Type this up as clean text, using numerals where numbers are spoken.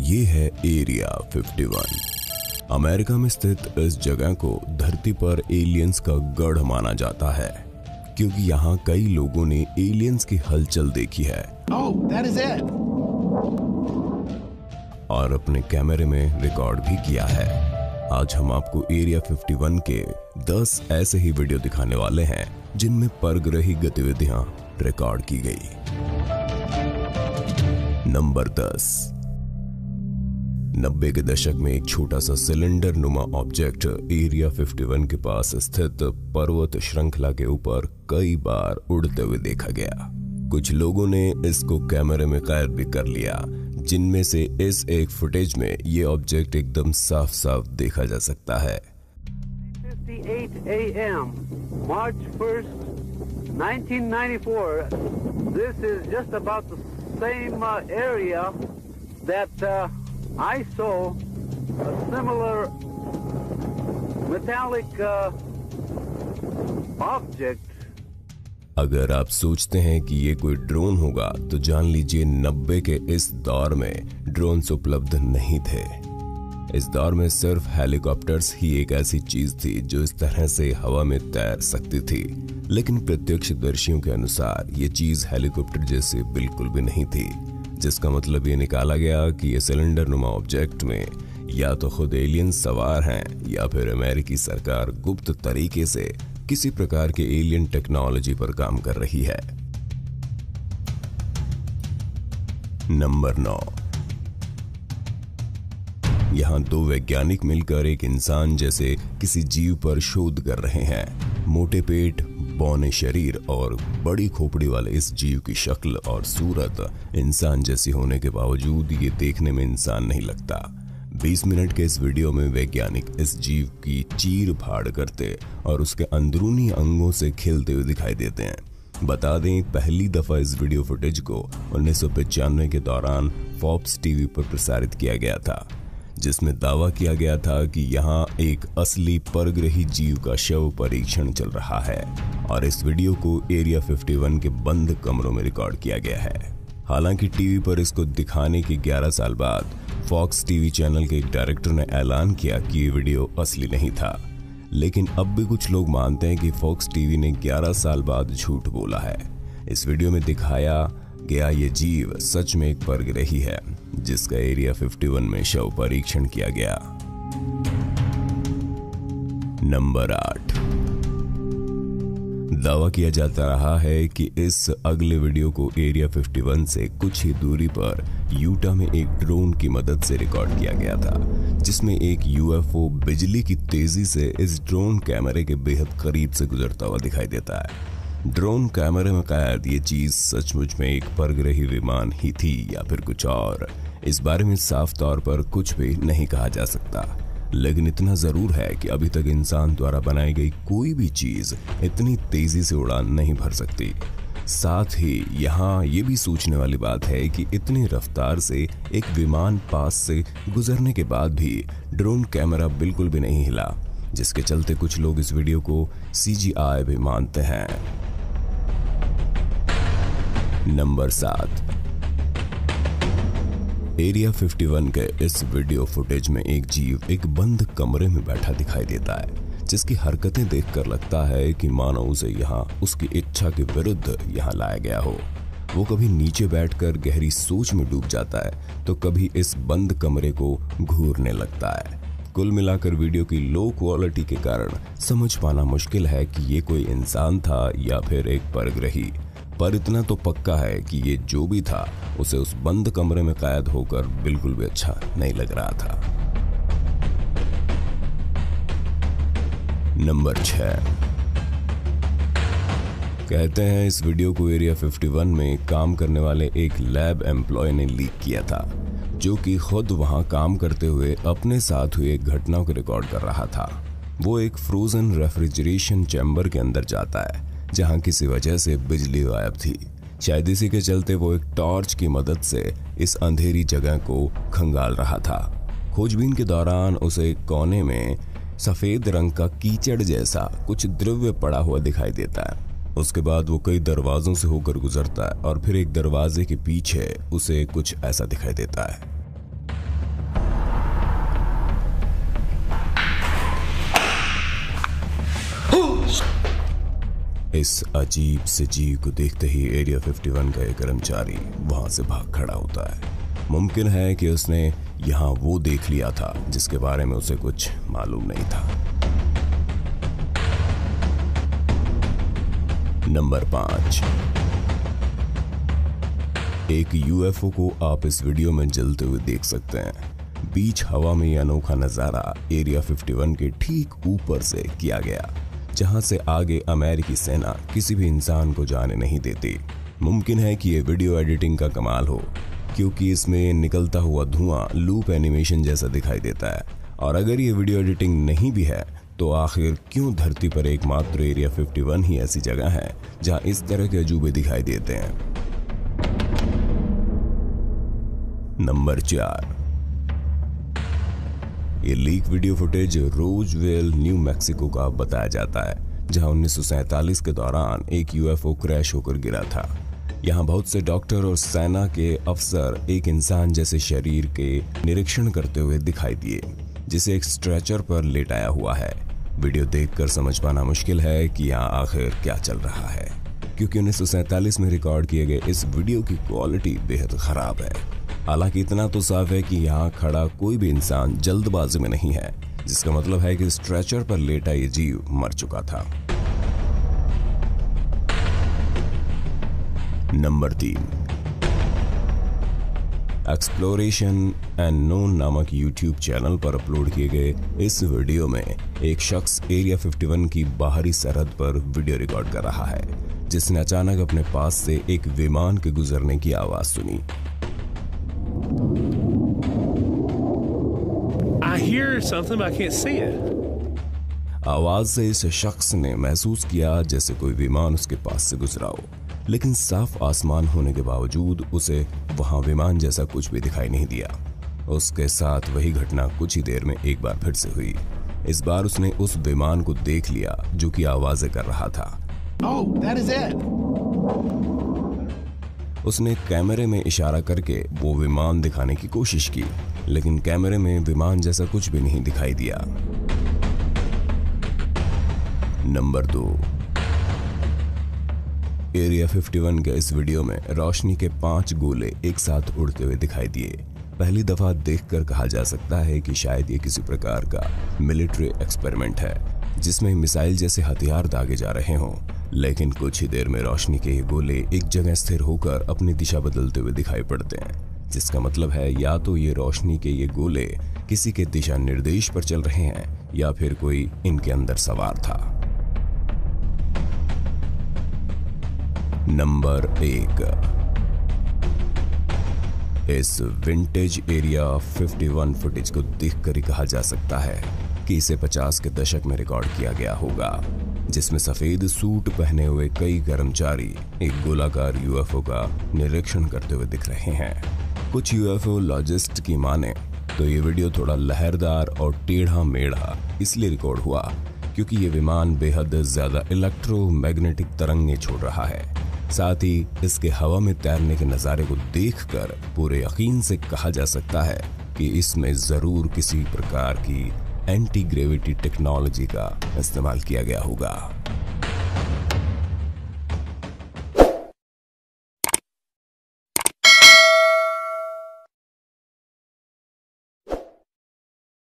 ये है area 51। America में स्थित इस जगह को धरती पर एलियंस का गढ़ माना जाता है, क्योंकि यहाँ कई लोगों ने एलियंस की हलचल देखी है और अपने कैमरे में रिकॉर्ड भी किया है। आज हम आपको एरिया 51 के 10 ऐसे ही वीडियो दिखाने वाले हैं जिनमें परग्रही गतिविधियां रिकॉर्ड की गई। नंबर 10। 90 के दशक में एक छोटा सा सिलेंडर नुमा ऑब्जेक्ट एरिया 51 के पास स्थित पर्वत श्रृंखला के ऊपर कई बार उड़ते हुए देखा गया। कुछ लोगों ने इसको कैमरे में कैद भी कर लिया, जिनमें से इस एक फुटेज में ये ऑब्जेक्ट एकदम साफ साफ देखा जा सकता है। 58 AM, March 1st, 1994. This is just about the same area that I saw a similar metallic object. अगर आप सोचते हैं कि ये कोई ड्रोन होगा तो जान लीजिए 90 के इस दौर में ड्रोन्स उपलब्ध नहीं थे। इस दौर में सिर्फ हेलीकॉप्टर्स ही एक ऐसी चीज थी जो इस तरह से हवा में तैर सकती थी, लेकिन प्रत्यक्षदर्शियों के अनुसार ये चीज हेलीकॉप्टर जैसे बिल्कुल भी नहीं थी, जिसका मतलब ये निकाला गया कि ये सिलेंडर नुमा ऑब्जेक्ट में या तो खुद एलियंस सवार हैं या फिर अमेरिकी सरकार गुप्त तरीके से किसी प्रकार के एलियन टेक्नोलॉजी पर काम कर रही है। नंबर 9। यहां दो वैज्ञानिक मिलकर एक इंसान जैसे किसी जीव पर शोध कर रहे हैं। मोटे पेट, बौने शरीर और बड़ी खोपड़ी वाले इस जीव की शक्ल और सूरत इंसान जैसी होने के बावजूद ये देखने में इंसान नहीं लगता। 20 मिनट के इस वीडियो में वैज्ञानिक इस जीव की चीर फाड़ करते और उसके अंदरूनी अंगों से खेलते हुए दिखाई देते हैं। बता दें, पहली दफा इस वीडियो फुटेज को 1995 के दौरान फॉक्स टीवी पर प्रसारित किया गया था, जिसमें दावा किया गया था कि यहाँ एक असली परग्रही जीव का शव परीक्षण चल रहा है और इस वीडियो को एरिया 51 के बंद कमरों में रिकॉर्ड किया गया है। हालांकि टीवी पर इसको दिखाने के 11 साल बाद फॉक्स टीवी चैनल के एक डायरेक्टर ने ऐलान किया कि ये वीडियो असली नहीं था, लेकिन अब भी कुछ लोग मानते हैं कि फॉक्स टीवी ने 11 साल बाद झूठ बोला है। इस वीडियो में दिखाया गया ये जीव सच में एक परग्रही है, जिसका एरिया 51 में शव परीक्षण किया गया। नंबर 8। दावा किया जाता रहा है कि इस अगले वीडियो को एरिया 51 से कुछ ही दूरी पर यूटा में एक ड्रोन की मदद से रिकॉर्ड किया गया था, जिसमें एक यूएफओ बिजली की तेजी से इस ड्रोन कैमरे के बेहद करीब से गुजरता हुआ दिखाई देता है। ड्रोन कैमरे में कैद ये चीज सचमुच में एक परग्रही विमान ही थी या फिर कुछ और, इस बारे में साफ तौर पर कुछ भी नहीं कहा जा सकता, लेकिन इतना जरूर है कि अभी तक इंसान द्वारा बनाई गई कोई भी चीज इतनी तेजी से उड़ान नहीं भर सकती। साथ ही यहाँ ये भी सोचने वाली बात है कि इतनी रफ्तार से एक विमान पास से गुजरने के बाद भी ड्रोन कैमरा बिल्कुल भी नहीं हिला, जिसके चलते कुछ लोग इस वीडियो को CGI भी मानते हैं। नंबर 7। एरिया 51 के इस वीडियो फुटेज में एक जीव एक बंद कमरे में बैठा दिखाई देता है, जिसकी हरकतें देखकर लगता है कि मानो उसे यहाँ उसकी इच्छा के विरुद्ध यहाँ लाया गया हो। वो कभी नीचे बैठकर गहरी सोच में डूब जाता है तो कभी इस बंद कमरे को घूरने लगता है। कुल मिलाकर वीडियो की लो क्वालिटी के कारण समझ पाना मुश्किल है कि ये कोई इंसान था या फिर एक परग्रही, पर इतना तो पक्का है कि ये जो भी था उसे उस बंद कमरे में कैद होकर बिल्कुल भी अच्छा नहीं लग रहा था। नंबर 6। कहते हैं इस वीडियो को एरिया 51 में काम करने वाले एक लैब एम्प्लॉय ने लीक किया था, जो कि खुद वहां काम करते हुए अपने साथ हुए एक घटना को रिकॉर्ड कर रहा था। वो एक फ्रोजन रेफ्रिजरेशन चैम्बर के अंदर जाता है, जहां किसी वजह से बिजली गायब थी। शायद इसी के चलते वो एक टॉर्च की मदद से इस अंधेरी जगह को खंगाल रहा था। खोजबीन के दौरान उसे एक कोने में सफेद रंग का कीचड़ जैसा कुछ द्रव्य पड़ा हुआ दिखाई देता है। उसके बाद वो कई दरवाजों से होकर गुजरता है और फिर एक दरवाजे के पीछे उसे कुछ ऐसा दिखाई देता है। इस अजीब से जीव को देखते ही एरिया 51 का एक कर्मचारी वहां से भाग खड़ा होता है। मुमकिन है कि उसने यहाँ वो देख लिया था जिसके बारे में उसे कुछ मालूम नहीं था। नंबर 5। एक यूएफओ को आप इस वीडियो में जलते हुए देख सकते हैं। बीच हवा में यह अनोखा नजारा एरिया 51 के ठीक ऊपर से किया गया, जहां से आगे अमेरिकी सेना किसी भी इंसान को जाने नहीं देती। मुमकिन है कि यह वीडियो एडिटिंग का कमाल हो, क्योंकि इसमें निकलता हुआ धुआं लूप एनिमेशन जैसा दिखाई देता है। और अगर ये वीडियो एडिटिंग नहीं भी है तो आखिर क्यों धरती पर एकमात्र एरिया 51 ही ऐसी जगह है जहां इस तरह के अजूबे दिखाई देते हैं। नंबर 4। ये leak video footage Roswell, New Mexico का बताया जाता है, जहां 1947 के दौरान एक यूएफओ क्रैश होकर गिरा था। यहाँ बहुत से डॉक्टर और सेना के अफसर एक इंसान जैसे शरीर के निरीक्षण करते हुए दिखाई दिए, जिसे एक स्ट्रेचर पर लेटाया हुआ है। वीडियो देखकर समझ पाना मुश्किल है कि यहाँ आखिर क्या चल रहा है, क्योंकि 1947 में रिकॉर्ड किए गए इस वीडियो की क्वालिटी बेहद खराब है। हालांकि इतना तो साफ है कि यहाँ खड़ा कोई भी इंसान जल्दबाजी में नहीं है, जिसका मतलब है कि स्ट्रेचर पर लेटा ये जीव मर चुका था। नंबर 3। एक्सप्लोरेशन एंड नोन नामक यूट्यूब चैनल पर अपलोड किए गए इस वीडियो में एक शख्स एरिया 51 की बाहरी सरहद पर वीडियो रिकॉर्ड कर रहा है, जिसने अचानक अपने पास से एक विमान के गुजरने की आवाज सुनी। I hear something, but I can't see it. आवाज से इस शख्स ने महसूस किया जैसे कोई विमान उसके पास से गुजरा हो, लेकिन साफ आसमान होने के बावजूद उसे वहां विमान जैसा कुछ भी दिखाई नहीं दिया। उसके साथ वही घटना कुछ ही देर में एक बार फिर से हुई। इस बार उसने उस विमान को देख लिया जो कि आवाजें कर रहा था। Oh, that is it. उसने कैमरे में इशारा करके वो विमान दिखाने की कोशिश की, लेकिन कैमरे में विमान जैसा कुछ भी नहीं दिखाई दिया। नंबर 2। एरिया 51 के इस वीडियो में रोशनी के 5 गोले एक साथ उड़ते हुए दिखाई दिए। पहली दफा देखकर कहा जा सकता है कि शायद ये किसी प्रकार का मिलिट्री एक्सपेरिमेंट है, जिसमें मिसाइल जैसे हथियार दागे जा रहे हों। लेकिन कुछ ही देर में रोशनी के ये गोले एक जगह स्थिर होकर अपनी दिशा बदलते हुए दिखाई पड़ते हैं, जिसका मतलब है या तो ये रोशनी के ये गोले किसी के दिशा निर्देश पर चल रहे हैं या फिर कोई इनके अंदर सवार था। नंबर 1। इस विंटेज एरिया 51 फुटेज को देखकर ही कहा जा सकता है कि इसे 50 के दशक में रिकॉर्ड किया गया होगा, जिसमें सफेद सूट पहने हुए कई कर्मचारी एक गोलाकार यूएफओ का निरीक्षण करते हुए दिख रहे हैं। कुछ यूएफओ लॉजिस्ट की माने तो ये वीडियो थोड़ा लहरदार और टेढ़ा मेढ़ा इसलिए रिकॉर्ड हुआ क्योंकि ये विमान बेहद ज्यादा इलेक्ट्रोमैग्नेटिक तरंगें छोड़ रहा है। साथ ही इसके हवा में तैरने के नजारे को देखकर पूरे यकीन से कहा जा सकता है कि इसमें जरूर किसी प्रकार की एंटी ग्रेविटी टेक्नोलॉजी का इस्तेमाल किया गया होगा।